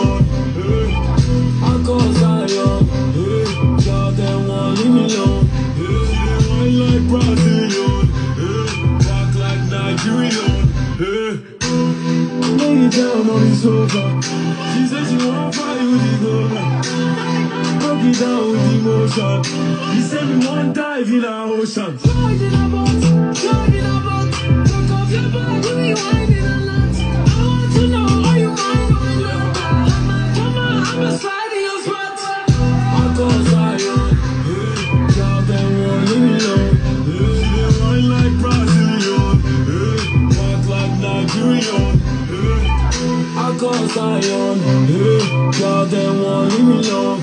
Zion, I call Zion, y'all them want leave me alone, they wine like Brazilian, walk like Nigerian, lay it down on the sofa, she said she want fight with the governor, broke it down with emotion, he said we want dive in our ocean, slide in a boat, take off your back, you be whining a lot, I want to know, are you mine or my love? I'm sliding your spot. I call Zion, y'all them want leave me alone, they wine like Brazilian, walk like Nigerian, I call Zion, y'all them want leave me alone.